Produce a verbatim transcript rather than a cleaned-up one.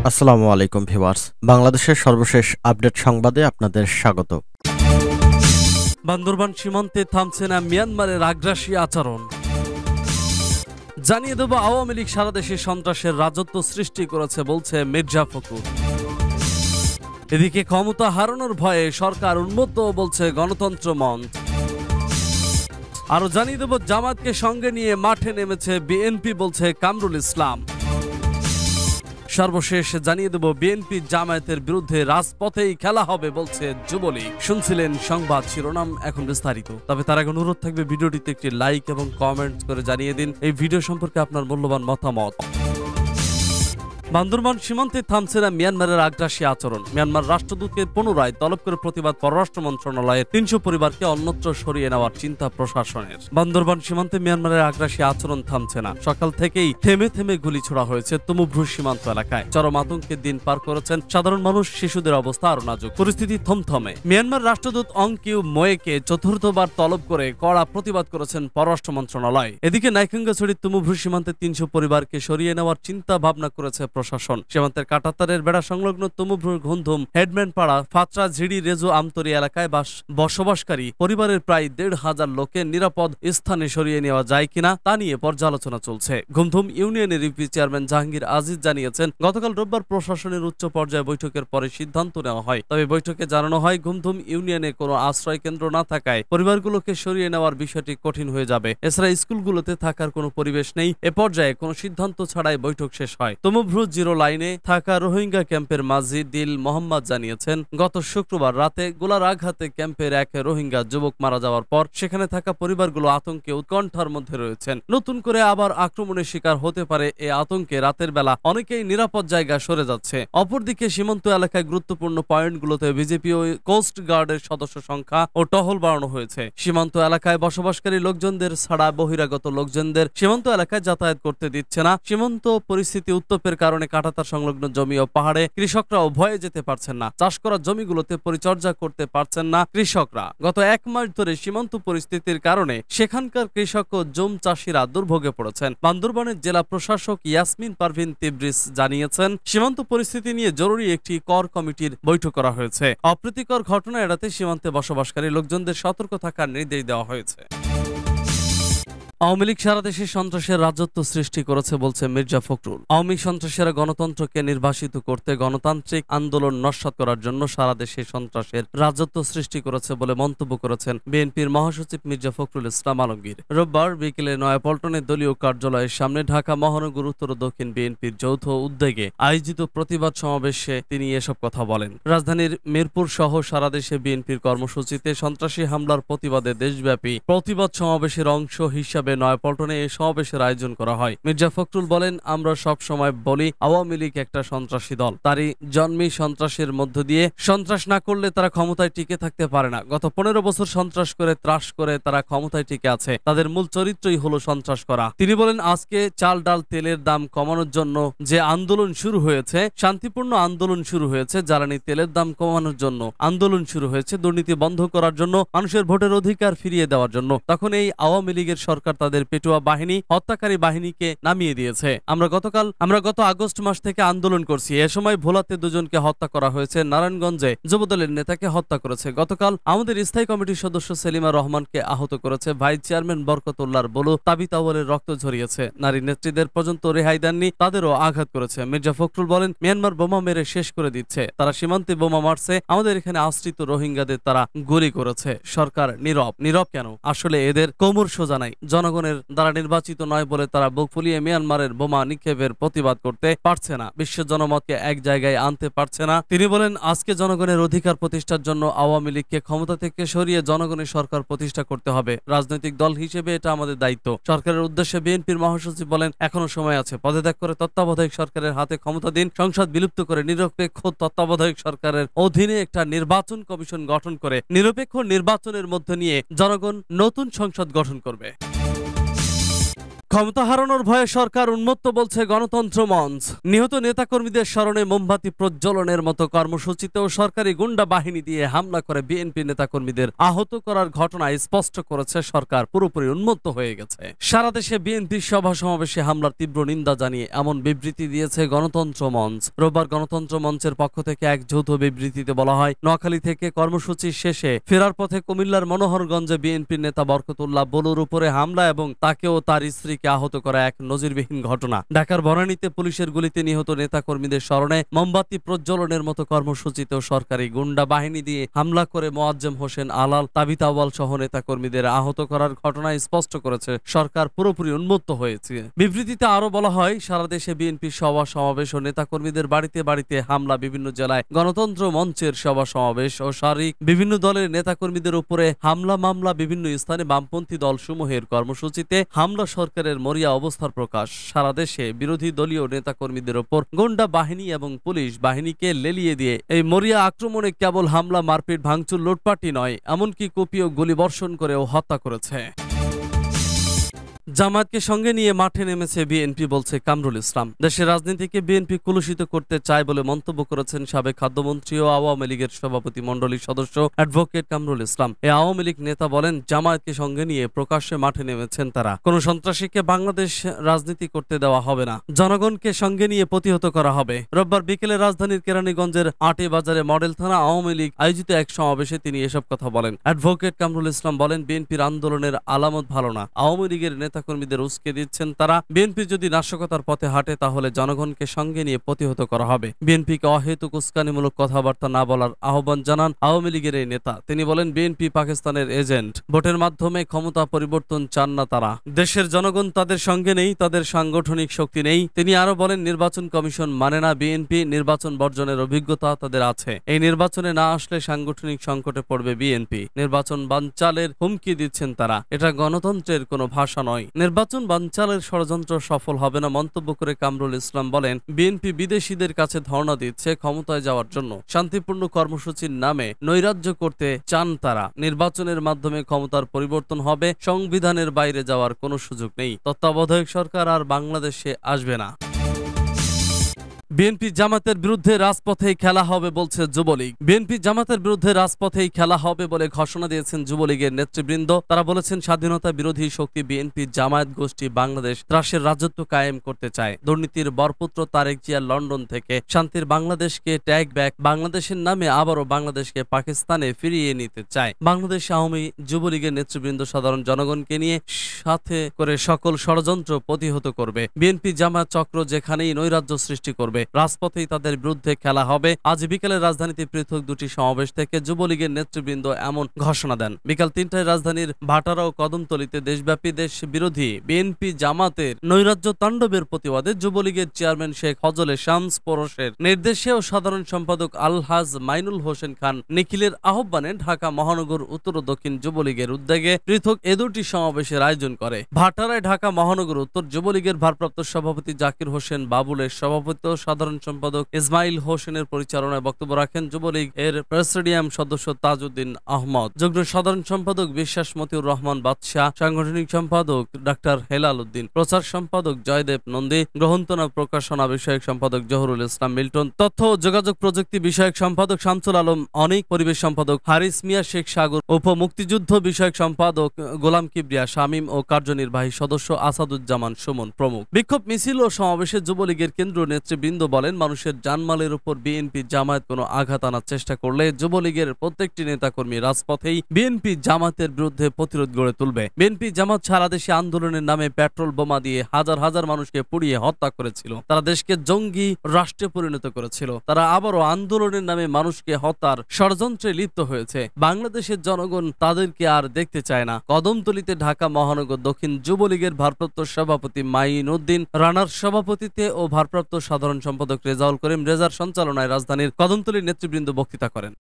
আসসালামু আলাইকুম ভিউয়ার্স, বাংলাদেশের সর্বশেষ আপডেট সংবাদে আপনাদের স্বাগত। বান্দরবান সীমান্তে থামছে না মিয়ানমারের আগ্রাসী আচরণ। জানিয়ে দেব, আওয়ামী লীগ সারা দেশে সন্ত্রাসের রাজত্ব সৃষ্টি করেছে বলছে মির্জা ফখরুল। এদিকে ক্ষমতা হারানোর ভয়ে সরকার উন্মত্ত বলছে গণতন্ত্র মঞ্চ। আরো জানিয়ে দেব, জামাতকে সঙ্গে নিয়ে মাঠে নেমেছে বিএনপি বলছে কামরুল ইসলাম। সর্বশেষ জানিয়ে দেব, বিএনপি জামায়াতের বিরুদ্ধে রাজপথেই খেলা হবে বলছে যুবলীগ। শুনছিলেন সংবাদ শিরোনাম, এখন বিস্তারিত। তবে তার আগে অনুরোধ থাকবে ভিডিওটিতে একটি লাইক এবং কমেন্ট করে জানিয়ে দিন এই ভিডিও সম্পর্কে আপনার মূল্যবান মতামত। বান্দরবান সীমান্তে থামছে না মিয়ানমারের আগ্রাসী আচরণ। মিয়ানমার রাষ্ট্রদূতকে পুনরায় তলব করে প্রতিবাদ পররাষ্ট্র মন্ত্রণালয়ের তিনশো পরিবারকে অন্যত্র সরিয়ে নেওয়ার চিন্তা প্রশাসনের। বান্দরবান সীমান্তে মিয়ানমারের আগ্রাসী আচরণ থামছে না। সকাল থেকেই থেমে থেমে গুলি ছোড়া হয়েছে তুমুভ্রু সীমান্ত এলাকায়। চরম আতঙ্কের দিন পার করেছেন সাধারণ মানুষ, শিশুদের অবস্থা আরো নাজুক। পরিস্থিতি থমথমে। মিয়ানমার রাষ্ট্রদূত অং কিউ মোয়েকে চতুর্থবার তলব করে কড়া প্রতিবাদ করেছেন পররাষ্ট্র মন্ত্রণালয়। এদিকে নাইখাঙ্গাছড়ি তুমুভ্রু সীমান্তে তিনশো পরিবারকে সরিয়ে নেওয়ার চিন্তা ভাবনা করেছে প্রশাসন। সীমান্তের কাঁটাতারের বেড়া সংলগ্ন তুমুভ্রুর ঘুমধুম হেডম্যান পাড়া, ফাতরা, ঝিড়ি, রেজু, আমতরি এলাকায় বাস বসবাসকারী পরিবারের প্রায় দেড় হাজার লোকে নিরাপদ স্থানে সরিয়ে নেওয়া যায় কিনা তা নিয়ে পর্যালোচনা চলছে। ঘুমধুম ইউনিয়নের ইউপি চেয়ারম্যান জাহাঙ্গীর আজিজ জানিয়েছেন, গতকাল রোববার প্রশাসনের উচ্চ পর্যায়ে বৈঠকের পরে সিদ্ধান্ত নেওয়া হয়। তবে বৈঠকে জানানো হয়, ঘুমধুম ইউনিয়নে কোনো আশ্রয় কেন্দ্র না থাকায় পরিবারগুলোকে সরিয়ে নেওয়ার বিষয়টি কঠিন হয়ে যাবে। এছাড়া স্কুলগুলোতে থাকার কোনো পরিবেশ নেই। এ পর্যায়ে কোনো সিদ্ধান্ত ছাড়াই বৈঠক শেষ হয়। তুমুভ্রু জিরো লাইনে থাকা রোহিঙ্গা ক্যাম্পের মাঝি দিল মোহাম্মদ জানিয়েছেন, গত শুক্রবার রাতে গোলার আঘাতে ক্যাম্পের এক রোহিঙ্গা যুবক মারা যাওয়ার পর সেখানে থাকা পরিবারগুলো আতঙ্কে উৎকণ্ঠার মধ্যে রয়েছেন। নতুন করে আবার আক্রমণের শিকার হতে পারে এ আতঙ্কে রাতের বেলা অনেকেই নিরাপদ জায়গা সরে যাচ্ছে। অপরদিকে সীমান্ত এলাকায় গুরুত্বপূর্ণ পয়েন্টগুলোতে বিজেপি ও কোস্ট গার্ডের সদস্য সংখ্যা ও টহল বাড়ানো হয়েছে। সীমান্ত এলাকায় বসবাসকারী লোকজনদের ছাড়া বহিরাগত লোকজনদের সীমান্ত এলাকায় যাতায়াত করতে দিচ্ছে না। সীমান্ত পরিস্থিতি উত্তপ্তের কারণে কাঁটাতার সংলগ্ন জমি ও পাহাড়ে কৃষকরাও ভয়ে যেতে পারছেন না। চাষ করা জমিগুলোতে পরিচর্যা করতে পারছেন না কৃষকরা। গত এক মাস ধরে সীমান্ত পরিস্থিতির কারণে সেখানকার কৃষক ও জম চাষিরা দুর্ভোগে পড়েছেন। বান্দরবানের জেলা প্রশাসক ইয়াসমিন পারভিন তিব্রিস জানিয়েছেন, সীমান্ত পরিস্থিতি নিয়ে জরুরি একটি কর কমিটির বৈঠক করা হয়েছে। অপ্রীতিকর ঘটনা এড়াতে সীমান্তে বসবাসকারী লোকজনদের সতর্ক থাকার নির্দেশ দেওয়া হয়েছে। আওয়ামী লীগ সারা দেশে সন্ত্রাসের রাজত্ব সৃষ্টি করেছে বলছে মির্জা ফখরুল। আওয়ামী সন্ত্রাসীরা গণতন্ত্রকে নির্বাসিত করতে, গণতান্ত্রিক আন্দোলন নস্যাৎ করার জন্য সারা দেশে সন্ত্রাসের রাজত্ব সৃষ্টি করেছে বলে মন্তব্য করেছেন বিএনপির মহাসচিব মির্জা ফখরুল ইসলাম আলমগীর। রোববার বিকেলে নয়াপল্টনের দলীয় কার্যালয়ের সামনে ঢাকা মহানগর উত্তর ও দক্ষিণ বিএনপির যৌথ উদ্যোগে আয়োজিত প্রতিবাদ সমাবেশে তিনি এসব কথা বলেন। রাজধানীর মিরপুর সহ সারা দেশে বিএনপির কর্মসূচিতে সন্ত্রাসী হামলার প্রতিবাদে দেশব্যাপী প্রতিবাদ সমাবেশের অংশ হিসাবে নয়াপল্টনে এই সমাবেশের আয়োজন করা হয়। মির্জা ফখরুল বলেন, আমরা সব সময় বলি আওয়ামী লীগ একটা সন্ত্রাসী দল। তারই জন্মই সন্ত্রাসের মধ্য দিয়ে। সন্ত্রাস না করলে তারা ক্ষমতায় টিকে থাকতে পারে না। গত পনেরো বছর সন্ত্রাস করে ত্রাস করে তারা ক্ষমতায় টিকে আছে। তাদের মূল চরিত্রই হলো সন্ত্রাস করা। তিনি বলেন, আজকে চাল ডাল তেলের দাম কমানোর জন্য যে আন্দোলন শুরু হয়েছে, শান্তিপূর্ণ আন্দোলন শুরু হয়েছে। জ্বালানি তেলের দাম কমানোর জন্য আন্দোলন শুরু হয়েছে, দুর্নীতি বন্ধ করার জন্য, মানুষের ভোটের অধিকার ফিরিয়ে দেওয়ার জন্য। তখন এই আওয়ামী লীগের সরকার তাদের পেটুয়া বাহিনী, হত্যাকারী বাহিনীকে নামিয়ে দিয়েছে। আমরা গতকাল আমরা গত আগস্ট মাস থেকে আন্দোলন করছি। এ সময় ভোলাতে দুজনকে হত্যা করা হয়েছে, নারায়ণগঞ্জে যুবদলের নেতাকে হত্যা করেছে। গতকাল আমাদের স্থায়ী কমিটির সদস্য সেলিমা রহমানকে আহত করেছে। ভাইস চেয়ারম্যান বরকতুল্লাহর বলু তাবিত আউয়ালের রক্ত ঝরিয়েছে। নারী নেত্রীদের পর্যন্ত রেহাই দেননি, তাদেরও আঘাত করেছে। মির্জা ফখরুল বলেন, মিয়ানমার বোমা মেরে শেষ করে দিচ্ছে। তারা সীমান্তে বোমা মারছে, আমাদের এখানে আশ্রিত রোহিঙ্গাদের তারা গুলি করেছে। সরকার নীরব। নীরব কেন? আসলে এদের কোমর সোজা নাই। জনগণের দ্বারা নির্বাচিত নয় বলে তারা বুক ফুলিয়ে মিয়ানমারের বোমা নিক্ষেপের প্রতিবাদ করতে পারছে না, বিশ্ব জনমতকে এক জায়গায় আনতে পারছে না। তিনি বলেন, আজকে জনগণের অধিকার প্রতিষ্ঠার জন্য আওয়ামী লীগকে ক্ষমতা থেকে সরিয়ে জনগণের সরকার প্রতিষ্ঠা করতে হবে। রাজনৈতিক দল হিসেবে এটা আমাদের দায়িত্ব। সরকারের উদ্দেশ্যে বিএনপির মহাসচিব বলেন, এখনো সময় আছে। পদত্যাগ করে তত্ত্বাবধায়ক সরকারের হাতে ক্ষমতা দিন। সংসদ বিলুপ্ত করে নিরপেক্ষ তত্ত্বাবধায়ক সরকারের অধীনে একটা নির্বাচন কমিশন গঠন করে নিরপেক্ষ নির্বাচনের মধ্য নিয়ে জনগণ নতুন সংসদ গঠন করবে। ক্ষমতা হারানোর ভয়ে সরকার উন্মত্ত বলছে গণতন্ত্র মঞ্চ। নিহত নেতাকর্মীদের স্মরণে মোমবাতি প্রজ্বলনের মতো কর্মসূচিতেও সরকারি গুন্ডা বাহিনী দিয়ে হামলা করে বিএনপি নেতাকর্মীদের আহত করার ঘটনায় স্পষ্ট করেছে সরকার পুরোপুরি উন্মত্ত হয়ে গেছে। সারা দেশে বিএনপির সভা সমাবেশে হামলার তীব্র নিন্দা জানিয়ে এমন বিবৃতি দিয়েছে গণতন্ত্র মঞ্চ। রোববার গণতন্ত্র মঞ্চের পক্ষ থেকে এক যৌথ বিবৃতিতে বলা হয়, নোয়াখালী থেকে কর্মসূচি শেষে ফেরার পথে কুমিল্লার মনোহরগঞ্জে বিএনপির নেতা বরকতুল্লাহ বলুর উপরে হামলা এবং তাকে ও তার স্ত্রীকে আহত করা এক নজিরবিহীন ঘটনা। ঢাকার বনানীতে পুলিশের গুলিতে নিহত নেতাকর্মীদের স্মরণে মোমবাতি প্রজ্বলনের মতো কর্মসূচিতেও সরকারি গুন্ডা বাহিনী দিয়ে হামলা করে মোয়াজ্জেম হোসেন আলাল, তাবিত আউয়াল সহ নেতাকর্মীদের আহত করার ঘটনায় স্পষ্ট করেছে সরকার পুরোপুরি উন্মত্ত হয়েছে। বিবৃতিতে আরো বলা হয়, সারা দেশে বিএনপির সভা সমাবেশ ও নেতাকর্মীদের বাড়িতে বাড়িতে হামলা, বিভিন্ন জেলায় গণতন্ত্র মঞ্চের সভা সমাবেশ ও শারীরিক বিভিন্ন দলের নেতাকর্মীদের উপরে হামলা মামলা, বিভিন্ন স্থানে বামপন্থী দলসমূহের কর্মসূচিতে হামলা সরকারের মরিয়া অবস্থার প্রকাশ। সারা দেশে বিরোধী দলীয় নেতাকর্মীদের ওপর গুন্ডা বাহিনী এবং পুলিশ বাহিনীকে লেলিয়ে দিয়ে এই মরিয়া আক্রমণে কেবল হামলা, মারপিট, ভাঙচুর, লুটপাটই নয়, এমনকি কুপি ও গুলিবর্ষণ করেও হত্যা করেছে। জামায়াতকে সঙ্গে নিয়ে মাঠে নেমেছে বিএনপি, বলছে কামরুল ইসলাম। দেশের রাজনীতিকে বিএনপি কলুষিত করতে চায় বলে মন্তব্য করেছেন সাবেক খাদ্যমন্ত্রী ও আওয়ামী লীগের সভাপতি মণ্ডলীর সদস্য অ্যাডভোকেট কামরুল ইসলাম। এই আওয়ামী লীগ নেতা বলেন, জামায়াতকে সঙ্গে নিয়ে প্রকাশ্যে মাঠে নেমেছেন তারা। কোন সন্ত্রাসীকে বাংলাদেশ রাজনীতি করতে দেওয়া হবে না, জনগণকে সঙ্গে নিয়ে প্রতিহত করা হবে। রোববার বিকেলে রাজধানীর কেরানীগঞ্জের আটে বাজারে মডেল থানা আওয়ামী লীগ আয়োজিত এক সমাবেশে তিনি এসব কথা বলেন। অ্যাডভোকেট কামরুল ইসলাম বলেন, বিএনপির আন্দোলনের আলামত ভালো না। আওয়ামী লীগের নেতা কর্মীদের উস্কে দিচ্ছেন তারা। বিএনপি যদি নাশকতার পথে হাঁটে তাহলে জনগণকে সঙ্গে নিয়ে প্রতিহত করা হবে। বিএনপিকে অহেতুক উস্কানিমূলক কথাবার্তা না বলার আহ্বান জানান আওয়ামী লীগের এই নেতা। তিনি বলেন, বিএনপি পাকিস্তানের এজেন্ট, ভোটের মাধ্যমে ক্ষমতা পরিবর্তন চান না তারা। দেশের জনগণ তাদের সঙ্গে নেই, তাদের সাংগঠনিক শক্তি নেই। তিনি আরো বলেন, নির্বাচন কমিশন মানে না বিএনপি, নির্বাচন বর্জনের অভিজ্ঞতা তাদের আছে। এই নির্বাচনে না আসলে সাংগঠনিক সংকটে পড়বে বিএনপি। নির্বাচন বানচালের হুমকি দিচ্ছেন তারা। এটা গণতন্ত্রের কোনো ভাষা নয়। নির্বাচন বানচালের ষড়যন্ত্র সফল হবে না মন্তব্য করে কামরুল ইসলাম বলেন, বিএনপি বিদেশিদের কাছে ধর্ণা দিচ্ছে ক্ষমতায় যাওয়ার জন্য। শান্তিপূর্ণ কর্মসূচির নামে নৈরাজ্য করতে চান তারা। নির্বাচনের মাধ্যমে ক্ষমতার পরিবর্তন হবে, সংবিধানের বাইরে যাওয়ার কোনো সুযোগ নেই। তত্ত্বাবধায়ক সরকার আর বাংলাদেশে আসবে না। বিএনপি জামাতের বিরুদ্ধে রাজপথেই খেলা হবে বলছে যুবলীগ। বিএনপি জামাতের বিরুদ্ধে রাজপথেই খেলা হবে বলে ঘোষণা দিয়েছেন যুবলীগের নেতৃবৃন্দ। তারা বলেছেন, স্বাধীনতা বিরোধী শক্তি বিএনপি জামায়াত গোষ্ঠী বাংলাদেশ ত্রাসের রাজত্ব কায়েম করতে চায়। দুর্নীতির বরপুত্র তারেক জিয়া লন্ডন থেকে শান্তির বাংলাদেশকে ট্যাগ ব্যাক, বাংলাদেশের নামে আবারও বাংলাদেশকে পাকিস্তানে ফিরিয়ে নিতে চায়। বাংলাদেশ আওয়ামী যুবলীগের নেতৃবৃন্দ সাধারণ জনগণকে নিয়ে সাথে করে সকল ষড়যন্ত্র প্রতিহত করবে। বিএনপি জামায়াত চক্র যেখানেই নৈরাজ্য সৃষ্টি করবে, রাজপথেই তাদের বিরুদ্ধে খেলা হবে। আজ বিকেলে রাজধানীতে পৃথক দুটি সমাবেশ থেকে যুবলীগের নেতৃবৃন্দ এমন ঘোষণা দেন। বিকাল তিনটায় রাজধানীর ভাটারা ও কদমতলীতে দেশব্যাপী দেশ বিরোধী বিএনপি জামাতের নৈরাজ্য তাণ্ডবের প্রতিবাদে যুবলীগের চেয়ারম্যান শেখ হজলে শামস পরশের নির্দেশে ও সাধারণ সম্পাদক আলহাজ মাইনুল হোসেন খান নিখিলের আহ্বানে ঢাকা মহানগর উত্তর ও দক্ষিণ যুবলীগের উদ্যোগে পৃথক এ দুটি সমাবেশের আয়োজন করে। ভাটারায় ঢাকা মহানগর উত্তর যুবলীগের ভারপ্রাপ্ত সভাপতি জাকির হোসেন বাবুলের সভাপতিত্ব, সাধারণ সম্পাদক ইসমাইল হোসেনের পরিচালনায় বক্তব্য রাখেন যুবলীগ এর প্রেসিডিয়াম সদস্য তাজউদ্দিন আহমদ, যুগ্ম সাধারণ সম্পাদক বিশ্বাস মতিউর রহমান বাদশাহ, সাংগঠনিক সম্পাদক ডাক্তার হেলাল উদ্দিন, প্রচার সম্পাদক জয়দেব নন্দী, গ্রন্থনা প্রকাশনা বিষয়ক সম্পাদক জহুরুল ইসলাম মিল্টন, তথ্য ও যোগাযোগ প্রযুক্তি বিষয়ক সম্পাদক শামসুল আলম অনিক, পরিবেশ সম্পাদক হারিস মিয়া শেখ সাগর, উপ মুক্তিযুদ্ধ বিষয়ক সম্পাদক গোলাম কিবরিয়া শামীম ও কার্যনির্বাহী সদস্য আসাদুজ্জামান সুমন প্রমুখ। বিক্ষোভ মিছিল ও সমাবেশে যুবলীগের কেন্দ্রীয় নেতৃবৃন্দ বলেন, মানুষের জানমালের উপর বিএনপি জামায়াত কোনো আঘাত আনার চেষ্টা করলে যুবলীগের প্রত্যেকটি নেতাকর্মী রাজপথেই বিএনপি জামাতের বিরুদ্ধে প্রতিরোধ গড়ে তুলবে। বিএনপি জামাত সারা দেশে আন্দোলনের নামে পেট্রোল বোমা দিয়ে হাজার হাজার মানুষকে পুড়িয়ে হত্যা করেছিল। তারা দেশকে জঙ্গি রাষ্ট্রে পরিণত করেছিল। তারা আবারও আন্দোলনের নামে মানুষকে হত্যার ষড়যন্ত্রে লিপ্ত হয়েছে। বাংলাদেশের জনগণ তাদেরকে আর দেখতে চায় না। কদমতলীতে ঢাকা মহানগর দক্ষিণ যুবলীগের ভারপ্রাপ্ত সভাপতি মাইন উদ্দিন রানার সভাপতিত্বে ও ভারপ্রাপ্ত সাধারণ সম্পাদক রেজাউল করিম রেজার সঞ্চালনায় রাজধানীর কদমতলীর নেতৃবৃন্দ বক্তৃতা করেন।